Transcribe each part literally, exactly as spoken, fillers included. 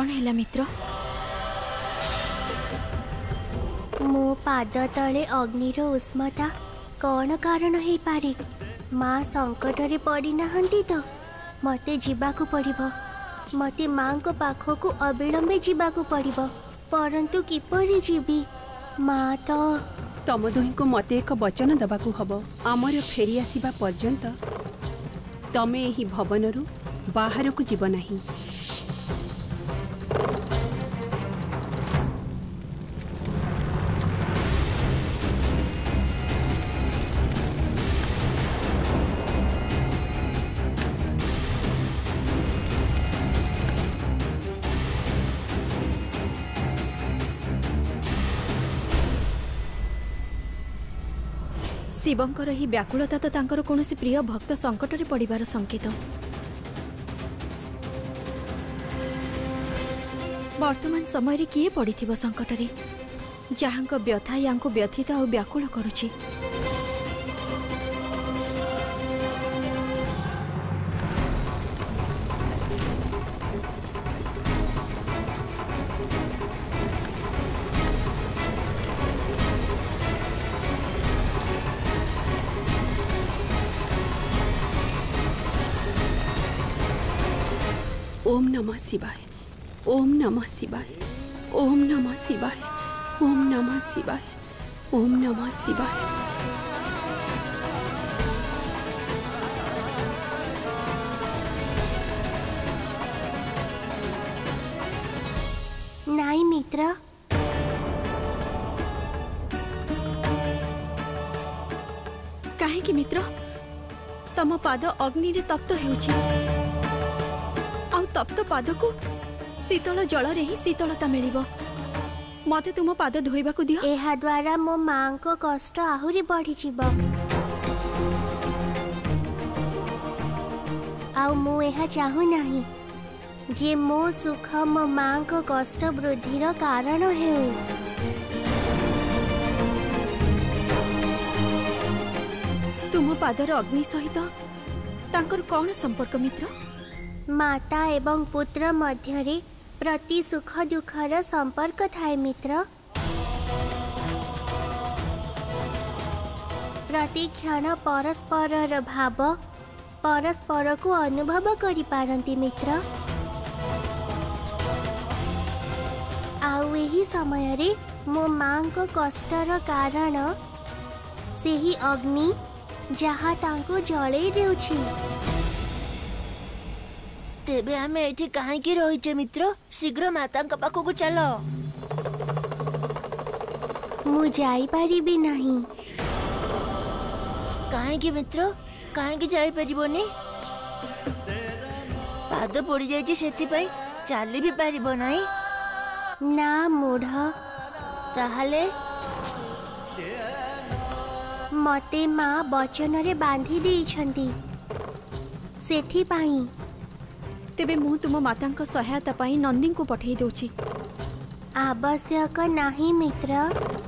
कौन है मित्र? मो पाद तले अग्निर उष्मता कौन कारण है पारे? माँ संकट रे पड़ी नाहंती तो मते जीवाकू पड़िबो। मते माँ को पाखकू अविलंबे जीवाकू पड़िबो, परंतु किपरि जीवी? माँ तो तम दुही को मते एक वचन दबाकू हबो। आमर फेरी आसीबा पर्यंत तमे एही भवनरू बाहरकू जीव नाही। शिवंकर ही व्याकुलता तो तांकर कौनसी प्रिय भक्त संकट रे पड़िबार संकेत। वर्तमान समय रे किए पड़िथिबो संकट रे, जहांको व्यथा यांको व्यथित और व्याकुल करुछि। ओम नमः शिवाय, ओम नमः शिवाय, ओम नमः शिवाय, ओम नमः शिवाय, ओम नमः शिवाय। नाई मित्र, काहे कि मित्र तम पाद अग्नि रे तप्त हेउछि। आउ तप्त पाद को शीतल जल रे ही शीतलता मिलिबो। मते तुम पाद धोइबा को दियो। एहा द्वारा मो मां को कष्ट आहुरी बढ़ी जीवो। आउ मु एहा चाहू नाही जे मो सुख मो मां को कष्ट वृद्धिर कारण हेउ। तुम पादर अग्नि सहित तांकर कौन संपर्क मित्र? माता एवं पुत्र मध्यरे प्रति सुख दुखर संपर्क थाए मित्र। प्रति क्षण परस्पर भाव परस्पर को अनुभव करि पारंती मित्र। आउ एही समय रे मो मां को कष्टर कारण सेही अग्नि जहा तांको जळे देउछि। तेबे आमे एठी काहे की रहिचे मित्र? शीघ्र माता का पाखो को चलो। मु जाई पारिबी नाही। काहे की मित्र? काहे की जाई परिबोनी? पाद पड़ी जाइछि सेति पई चाली भी पारिबो नाही। ना मूढ़, ताहाले मते माँ वचन रे बांधी देइछंती, सेथि पाई। तेबे मु तुम मातांक सहायता पाई नंदी को पठेई दोछि। आवश्यक नाही मित्र।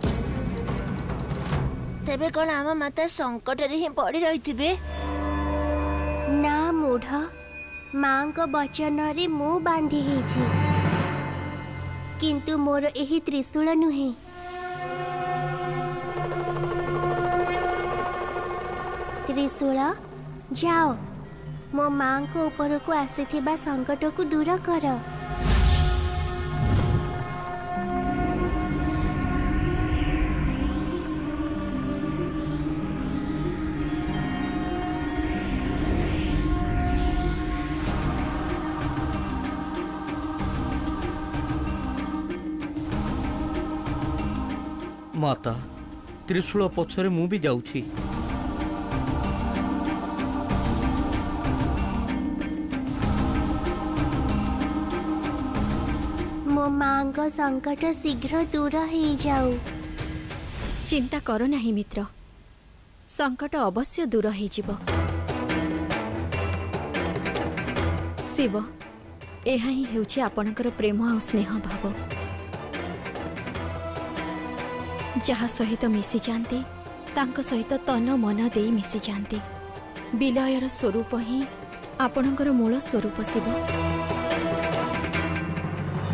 तेबे कोन आम माता संकट रे ही पड़ी रहिथिबे? ना मूढ़, माँ को वचन रे मु बांधी हेछि, किंतु मोर एही त्रिशूल नुहे। त्रिशूल जाओ मो मां को ऊपर को आसीथिबा संकट को दूर कर। माता त्रिशूल पछरे मु भी जाउछि। मो मां को संकट शीघ्र दूर हो जाऊ। चिंता करो नहीं मित्र, संकट अवश्य दूर हो जिवो। शिव एहा ही हेउछि आपणकर प्रेम और स्नेह भाव, जहा सहित मिसी जाती तांक सहित तन मन दे मिसी जाती। विलयर स्वरूप ही आपणकर मूल स्वरूप शिव।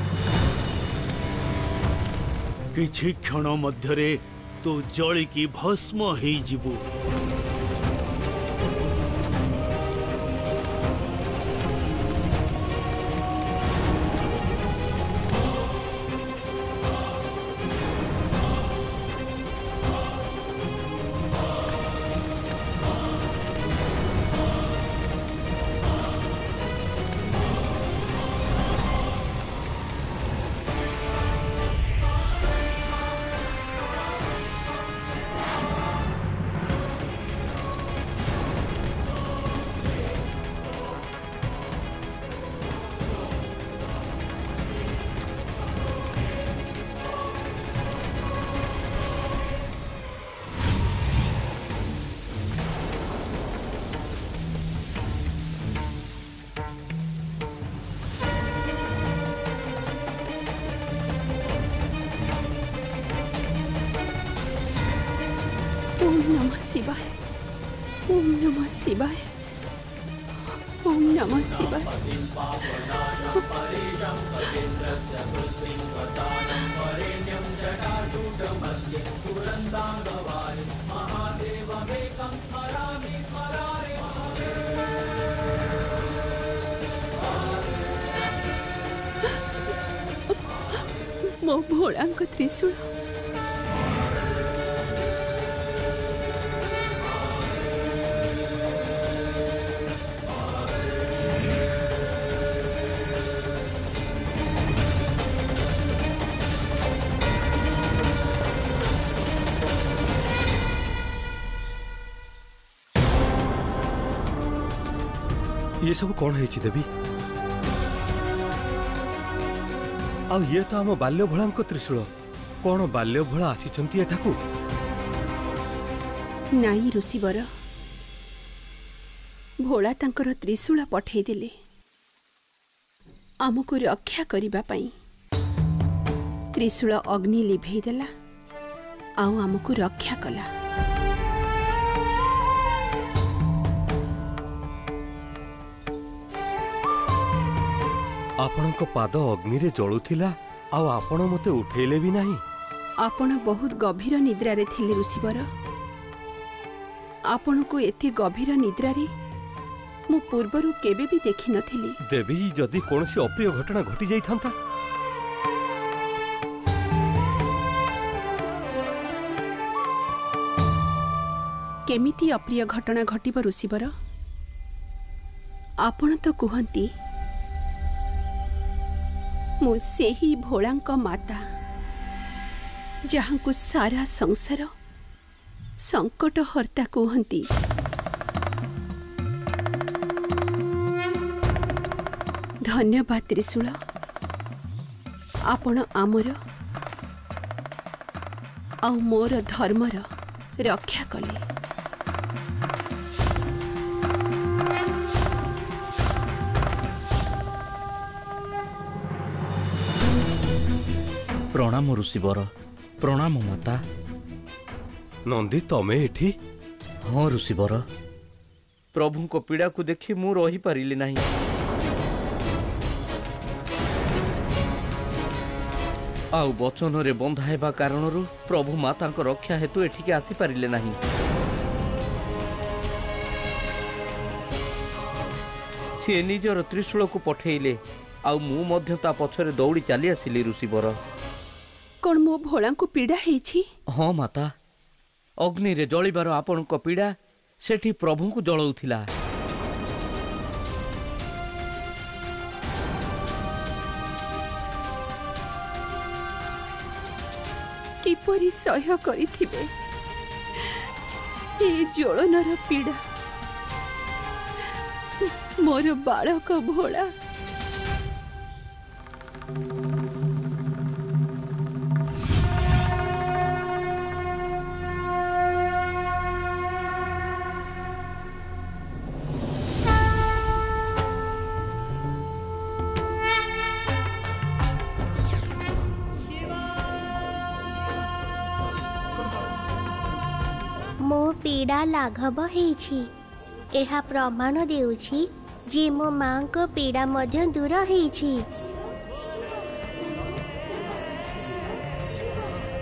किछि क्षण मध्यरे तू जलिकी भस्म हेइजिबु। ओम नमः शिवाय, ओम नमः शिवाय, ओम नमः शिवाय। मो भोळांक त्रिशूल ये सब कौन है देवी? आ ये तो आम बाल्य भोला त्रिशूल। कौन बाल्य भोला आसी एठाकू? नाई ऋषिवर, भोला तांकर त्रिशूल पठेई दिले आमको रक्षा करिबा पई। त्रिशूल अग्नि लिभेई देला आउ आमको रक्षा कला। आपणक पाद अग्नि रे जळुथिला आ आपण मते उठेले भी नाही। आपण बहुत गभीर निद्रा रे थिले ऋषिवर। आपण को एते गभीर निद्रा रे मु पूर्वरु केबे भी देखि नथिली। देवी जदि कोनसी अप्रिय घटना घटी जाई थांता केमिति अप्रिय घटना घटिब ऋषिवर? आपण तो कुहंती मु सेही भोलांक माता जहां को सारा संसार संकट हर्ता कहती। धन्यवाद त्रिशूल, आपण आमर आ मोर धर्मर रक्षा कले। प्रणाम ऋषिवर, प्रणाम माता। नंदी तमे एठी? हाँ ऋषिवर। प्रभु को पीड़ा को देखि मु रही पारिली नहीं। आउ वचन रे बंधा हेबा कारणरू प्रभु माता को रक्षा हेतु एठिके आसी पारिले नहीं। सी निजर त्रिशूल को पठेइले आउ मु मध्य ता पछरे दौड़ी चली आसिली ऋषिवर। कौन मो भोला को पीड़ा है? हाँ माता, अग्नि रे जलिबार आपण को पीड़ा सेठी प्रभु को जलाउथिला। किपरि सह्य करिथिबे ए ज्वलनर पीड़ा मोर बालक भोला। मो पीड़ा लाघव हेछि। एहा प्रमाण देउछि जे मो मां को पीड़ा मध्य दूर हेछि।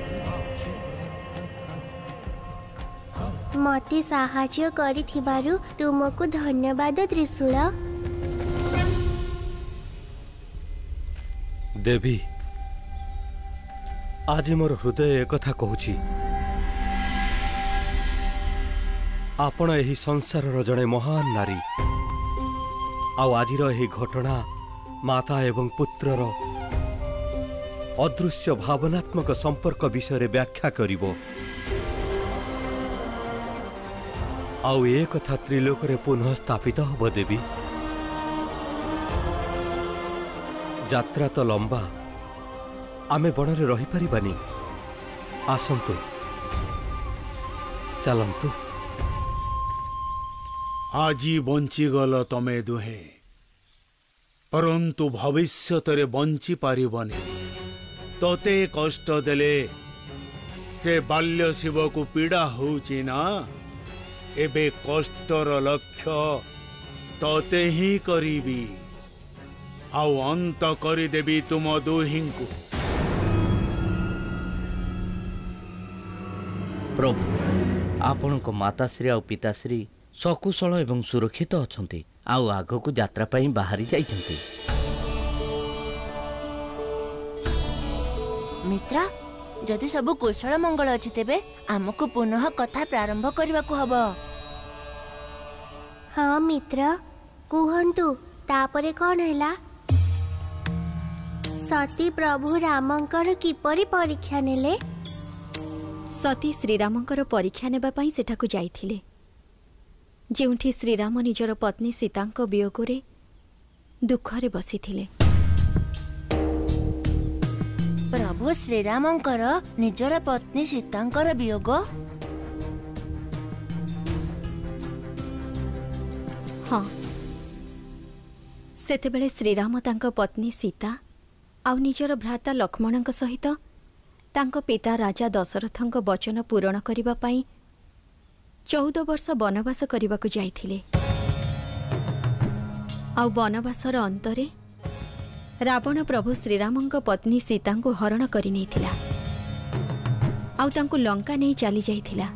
मते साहाଯ୍य करिथिबारु तुमको धन्यवाद त्रिशूल। देवी आज मोर हृदय एक कथा कहूची आपण एही संसारर जड़े महान नारी आउ आजिर एही घटना माता एवं पुत्रर अदृश्य भावनात्मक संपर्क विषय व्याख्या करिवो आउ ए कथा त्रिलोकरे पुनः स्थापित हब देवी। यात्रा तो लंबा आमे बणरे रही परिबानी आसंतु चलंतु। आजी बंचीगल तमे दुहे परंतु भविष्यतरे बंची पारिबनी। तोते कष्ट देले से बाल्य शिव को पीड़ा होची ना एबे कष्टर लक्ष्य तोते ही करीबी आउ अंत करी देबी तुम दुहिं को। प्रभु आपण को माताश्री आ पिताश्री सकुशल एवं सुरक्षित अछंती आउ आगो को यात्रा पई बाहरी जाइछंती। मित्र जदि सब कुशल मंगल अछि तेबे हमको पुनः कथा प्रारंभ करबा को हबो। हाँ मित्र कुहंतु तापरे कौन हैला? सती प्रभु रामंकर किपरि परीक्षा नेले? सती श्रीरामंकर परीक्षा नेबा पई सेठाकु जाइथिले जेउठी श्रीराम निजर पत्नी सीतांक वियोगरे दुखरे बसिथिले। प्रभु श्रीरामंकर निजर पत्नी सीतांकर वियोग? हाँ सेतेबेले श्रीराम तांक पत्नी सीता आउ निजर भ्राता लक्ष्मणଙ୍କ सहित तांक पिता राजा दशरथଙ୍କ वचन पूरण करिबा पई चौदह वर्ष वनवास करने जाइथिले। आउ वनवासर अंतरे रावण प्रभु श्रीरामଙ୍କ पत्नी सीता को हरण करि नेथिला आउ तांको लंका नहीं चली जाइथिला।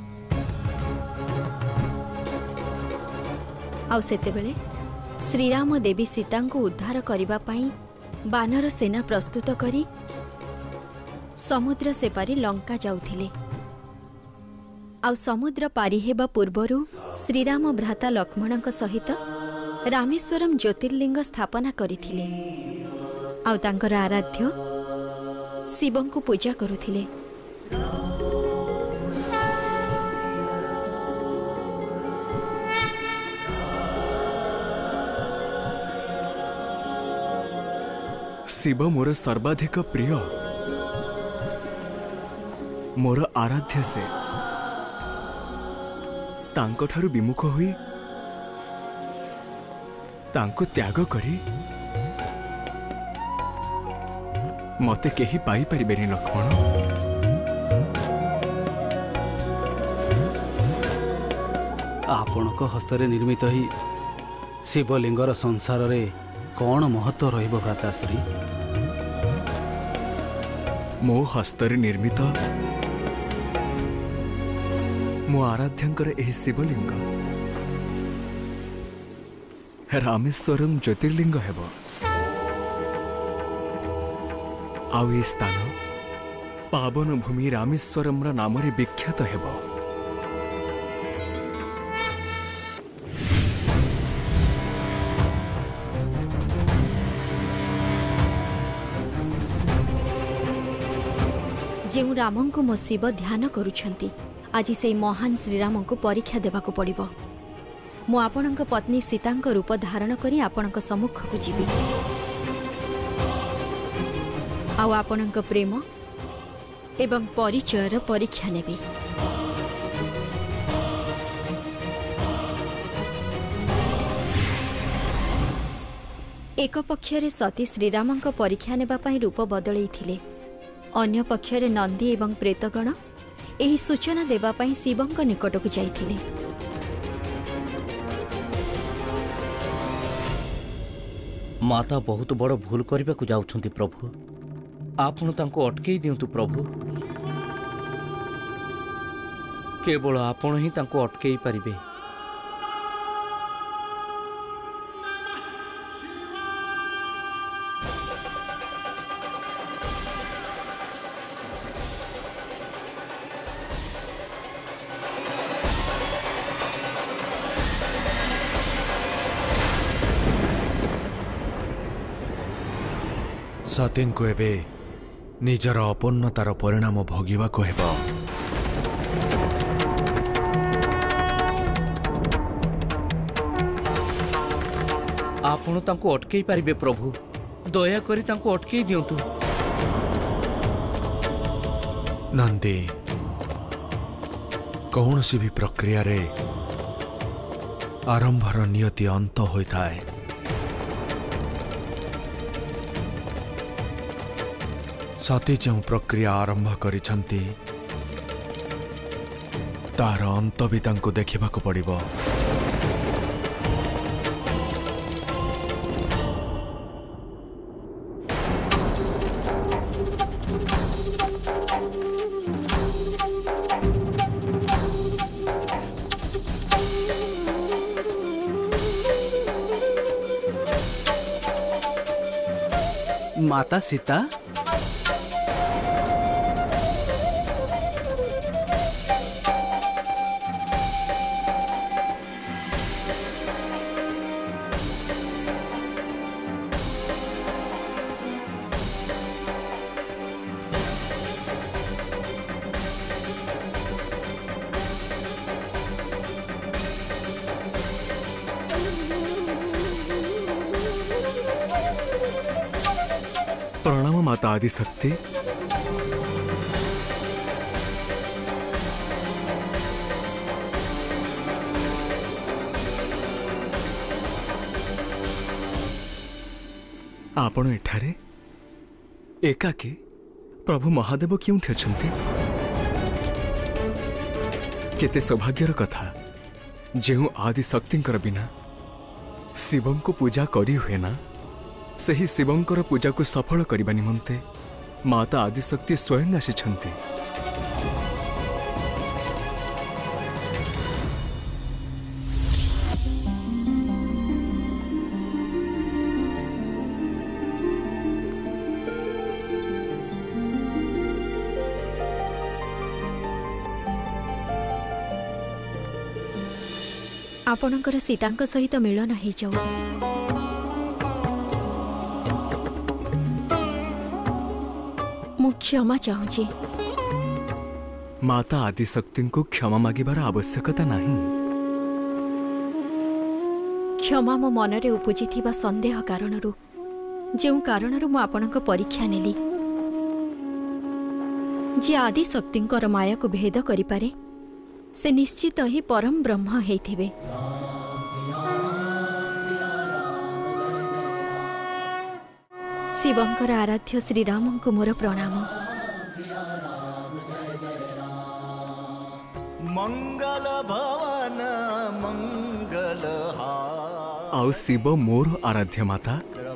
आउ सेतेबेले श्रीराम देवी सीता को उद्धार करिबा पई बानर सेना प्रस्तुत करी समुद्र सेपारी लंका जाउथिले। आउ समुद्र पारी हेबा पूर्वरु श्रीराम भ्राता लक्ष्मणଙ୍କ सहित रामेश्वरम ज्योतिर्लिंग स्थापना करिथिले आउ तांकर आराध्य शिवं को पूजा करुथिले। शिव मोर सर्वाधिक प्रिय मोर आराध्य से तांको ठारू विमुख हुई तांको त्याग करी मते केही पाई परिबेनी लक्ष्मण। आपणक हस्तरे निर्मित ही शिवलिंगर संसार रे कौन महत्व रहिबो भ्राताश्री? मो हस्तरे निर्मित मो आराध्यांकर एही शिवलिंग रामेश्वरम ज्योतिर्लिंग हेबो आउ ए स्थान पावन भूमि रामेश्वरम नाम रे विख्यात हेबो। जेउ रामं को मो शिव ध्यान करुछंती आज से महान श्रीराम को परीक्षा देवाक पड़िबो। मु आपणक पत्नी सीतांक रूप धारण करी आपणक सम्मुख को जीवी आउ आपणक प्रेम एवं परिचयर परीक्षा नेबी। एक पक्षरे सती श्रीरामंक परीक्षा नेबा पई रूप बदलैथिले अन्य पक्षरे नंदी एवं प्रेतगण एही सूचना देबा पई शिवंक निकटକୁ जाइथिले। माता बहुत बड़ भूल करने को जाउछंती प्रभु आपण तांको अटकई दियंतु प्रभु। केवल आपण ही तांको अटकई पारिबे। सतीଙ୍କୁ ଏବେ ନିଜର ଅପୂର୍ଣ୍ଣତାର ପରିଣାମ ଭୋଗିବାକୁ ହେବ। आपण तांको अटकई पारिबे प्रभु, दया करी तांको अटकई दियंतु। नंदी, कौनसी भी प्रक्रिया रे आरंभर नियति अंत होता है। सती जो प्रक्रिया आरंभ करिछंती तार अंत भी तांको देखिबाको पड़िबो। माता सीता, प्रणाम माता आदिशक्ति। आपण एठारे एकाकी प्रभु महादेव क्योंठी अछंती? केते सौभाग्यर कथा जेहु आदिशक्तिंकर बिना शिवं को पूजा करी हुए ना। सही शिवंकर पूजा को सफल करने निमंते माता आदिशक्ति स्वयं आसिछंती। आपणकर सीतांक सहित मिलन हो जाऊ। क्षमा चाहूँगी। माता आदिशक्ति को क्षमा मागिबार आवश्यकता नहीं। क्षमा मो मनरे उपजिथिबा संदेह कारणरू जेउ कारणरू मो आपणक परीक्षा नेली। जे आदिशक्तिंकर माया को भेद करि पारे से निश्चित ही परम ब्रह्म हेथिबे। शिवंकर आराध्य श्रीराम को मोर प्रणाम। मंगल भवन मंगल आउ शिव मोर आराध्य माता।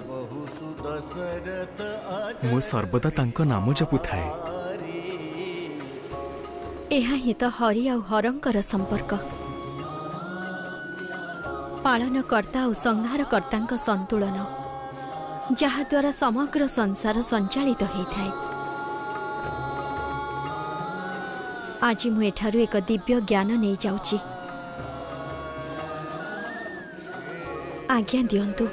मो सर्वदा तांको नाम जपु थाए। एहा ही तो हरि आ हरंकर संपर्क। पालन कर्ता और संहार कर्तांक संतुलन जहा द्वारा समग्र संसार संचालित होता है। आज मु एठारु एक दिव्य ज्ञान नहीं जाउची। आज्ञा दियंतु।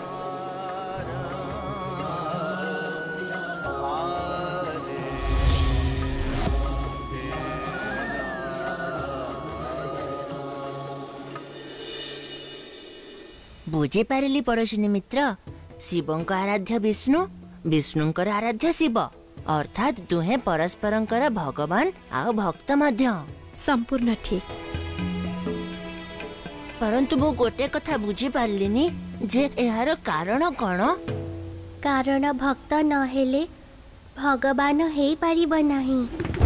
बुझी पारिली पड़ोशिनी मित्र, शिवंक आराध्य विष्णु, विष्णुंकर आराध्य शिव, अर्थात दुहे परस्परंकर भगवान आ भक्त मध्य। संपूर्ण ठीक। परंतु मु गोटे कथा बुझी पारलिनी जे एहार कारण कौन? कारण भक्त न हेले भगवान हे पारिब नाही।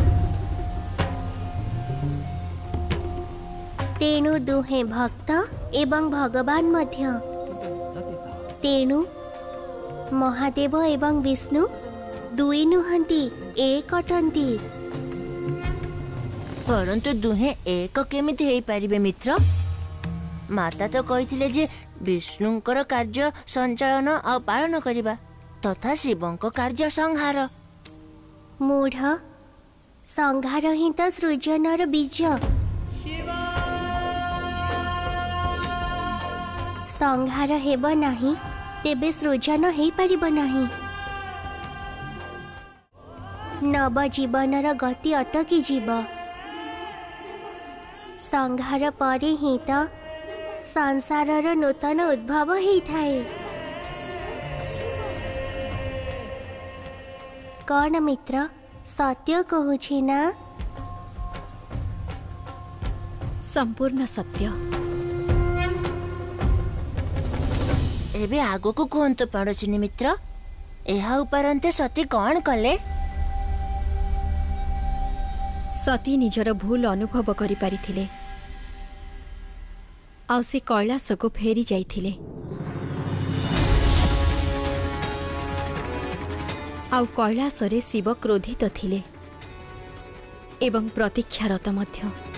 तेणु दुहे भक्त एवं भगवान मध्य। तेणु महादेव एवं विष्णु दुई नुहंती एक अटंती। परंतु दुहे एक केमिति हेई पारिबे मित्र? माता तो कहिथिले जे विष्णुंकर कार्य संचालन आ पालन करिबा तथा शिवंक कार्य संहार। मूढ़, संहार ही तो सृजनर बीज। संहार हेब नाही तेबे सृजन हेई पारिब नाही। नव जीवनर गति अटकी जीव। संहार परे ही तो संसारर नूतन उद्भव ही थाए। कौन मित्र सत्य कहूछि ना? संपूर्ण सत्य। एबे आगो को कहंतु पड़ोसिनी मित्र, एहा उपरंते सती कौन कले? सती निजर भूल अनुभव करि पारिथिले आउ से कैलाश को फेरी जाइथिले। आउ कैलाश रे शिव क्रोधित थिले एवं प्रतीक्षारत मध्य।